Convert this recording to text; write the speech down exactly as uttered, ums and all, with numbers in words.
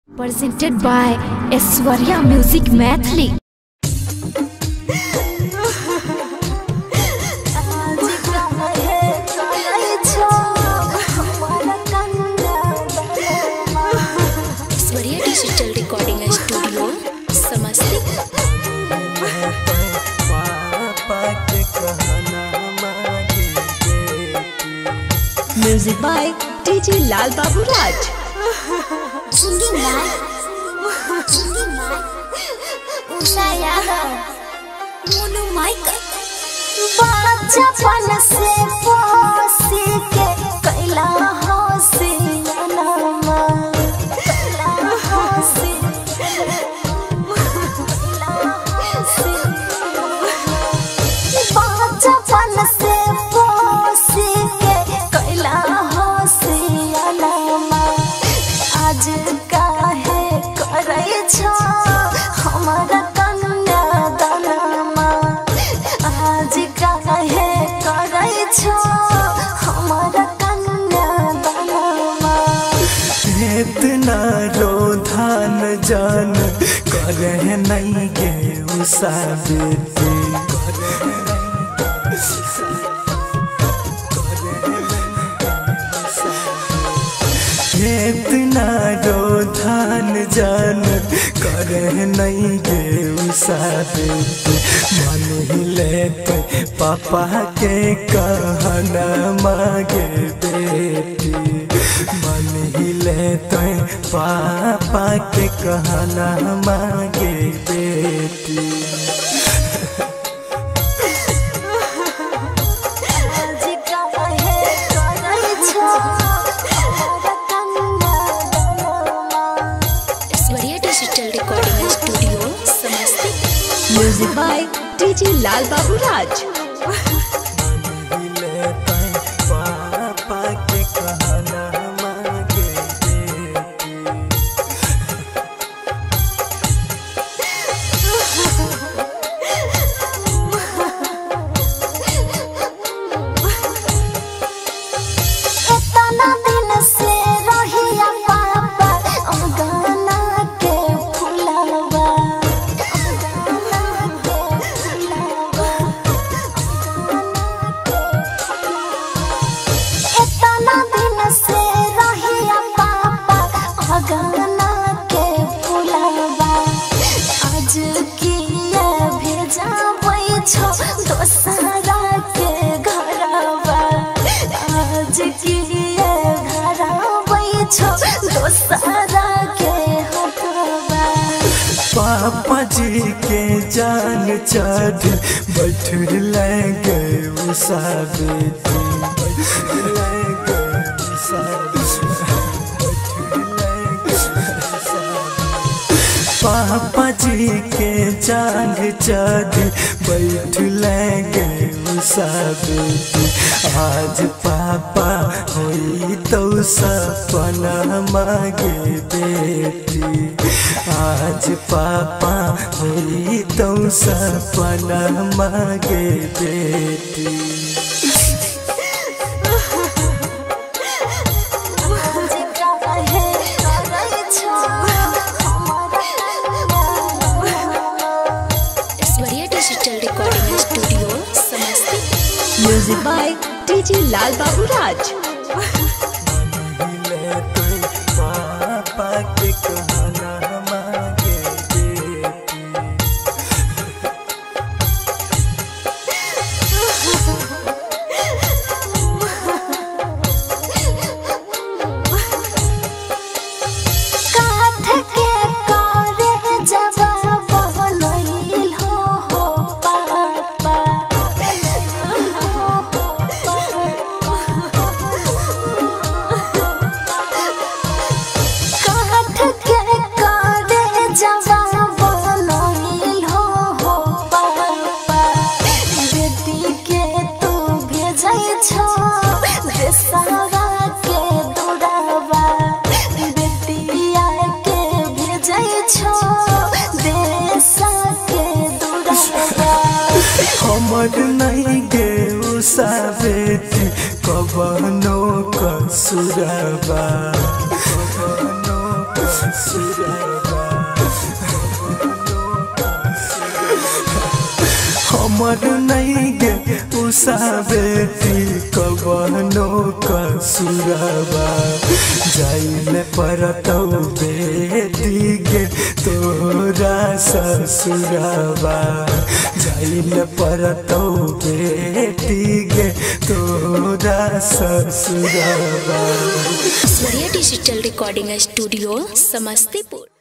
Presented by Aishwarya Music Mathli. Aishwarya Digital Recording Studio, Samastik. Music by D J Lal Babu Raj. Singing live, singing live. Usha Yadav, Monu Michael. बचपन से पोसी के कैला होशियारमा, कैला होशियारमा, कैला होशियारमा। बचपन से पोसी के कैला होशियारमा। आज काहे करे छो हमारा कन्यादानमा, आज काहे करे छो हमारा कन्यादानमा। इतना रोधान जान करे नहीं गे उषा बेटी, इतना रोधान जान करे नहीं गे उषा बेटी। मन ही लेते पापा के कहना मांगे बेटी, मन ही लेते पापा के कहना मांगे बेटी। Digital Recording Studio, Samastik. Music by D J Lal Babu Raj. पापा के कहना मांगे बेटी। इतना दिन से रहिया पापा अंगना के फुलवा, अंगना के फुलवा, इतना दिन से रहिया पापा अंगना के फुलवा। आज किया भेजा वही छो दोसरा के घरवा, आज किया घरा वही छो दोसरा के हटवा। पापा जी के जान चढ़ बैठ लगे उषा बेटी, बैठ लगे उषा पापा जी के जान चढ़ बैठ लगे उषा बेटी। आज पापा होई तो सपना मांगे बेटी, आज पापा होई तो सपना मांगे बेटी। Aishwarya Digital Recording Studio, Samastik. Music by D J Lal Babu Raj. पापा के कहना मांगे बेटी। काठ के करे जवाब बनैल हो हो पापा, काठ के करे जवाब बनैल हो हो पापा। बेटी के तू भेजै छो देशवा के दूरवा, बेटिया के भेजै छो देश के दूरवा। हमर नहीं गे उषा बेटी कबनो कसुरबा, कबनो कसुरबा हमर नहीं गे उषा बेटी कवनो कसुरबा जाइले परतौ बेटी गे तोरा ससुरबा जाइले परतौ बेटी गे तोरा ससुरबा। Aishwarya digital recording studio Samastipur.